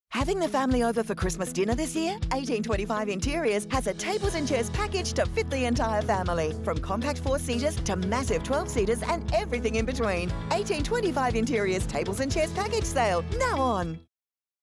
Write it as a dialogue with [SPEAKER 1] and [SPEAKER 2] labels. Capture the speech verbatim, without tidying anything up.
[SPEAKER 1] Having the family over for Christmas dinner this year? eighteen twenty-five Interiors has a tables and chairs package to fit the entire family. From compact four-seaters to massive twelve-seaters and everything in between. eighteen twenty-five Interiors Tables and Chairs package sale, now on.